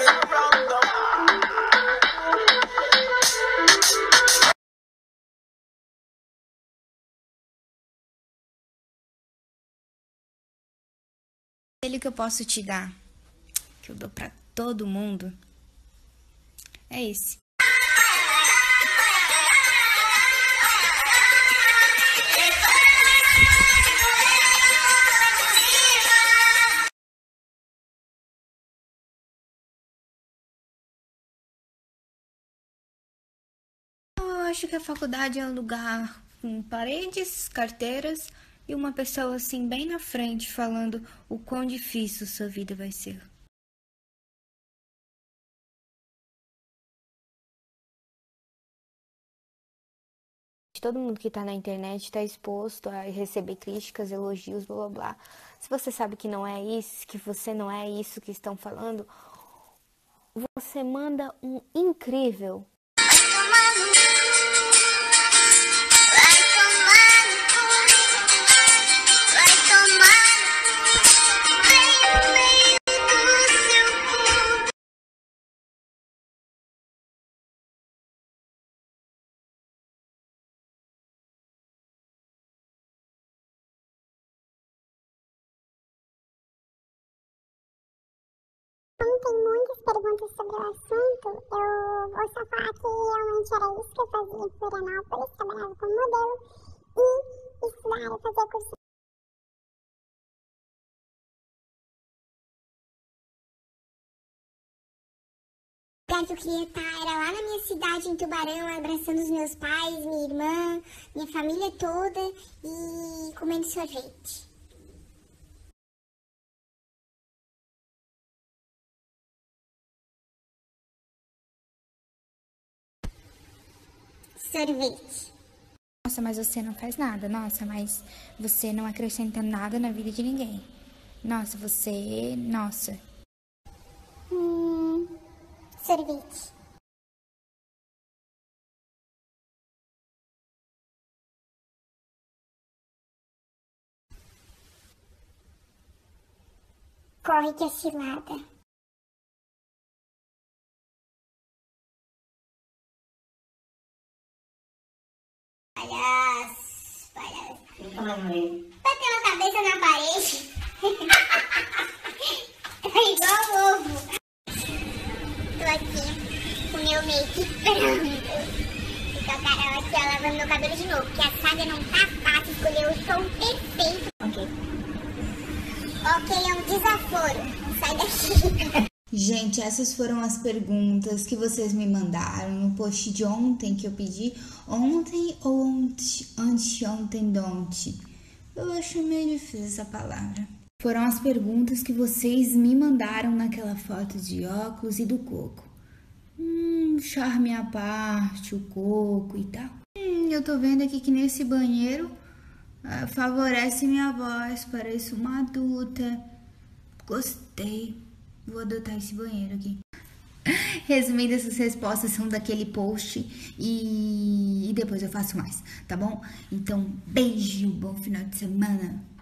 Aquele que eu posso te dar, que eu dou pra todo mundo, é esse. Eu acho que a faculdade é um lugar com paredes, carteiras e uma pessoa assim bem na frente falando o quão difícil sua vida vai ser. Todo mundo que tá na internet tá exposto a receber críticas, elogios, blá blá blá. Se você sabe que não é isso, que você não é isso que estão falando, você manda um incrível. Como tem muitas perguntas sobre o assunto, eu vou só falar que realmente era isso que eu fazia em Florianópolis, trabalhava como modelo e estudar, eu fazia curso. O lugar que eu queria estar era lá na minha cidade, em Tubarão, abraçando os meus pais, minha irmã, minha família toda e comendo sorvete. Sorvete. Nossa, mas você não faz nada. Nossa, mas você não acrescenta nada na vida de ninguém. Nossa, você... Nossa. Sorvete. Corre que é cilada. Palhaço, palhaço. Bateu a cabeça na parede. É igual ovo. Tô aqui com meu make pronto. E com a Carol aqui, ó, lavando meu cabelo de novo. Porque a saga não tá fácil escolher o tom perfeito. Ok, é um desaforo. Sai daqui. Gente, essas foram as perguntas que vocês me mandaram no post de ontem que eu pedi. Ontem ou anteontem, donte. Eu acho meio difícil essa palavra. Foram as perguntas que vocês me mandaram naquela foto de óculos e do coco. Charme à parte, o coco e tal. Eu tô vendo aqui que nesse banheiro favorece minha voz, pareço uma adulta. Gostei. Vou adotar esse banheiro aqui. Resumindo, essas respostas são daquele post e depois eu faço mais, tá bom? Então, beijo, bom final de semana.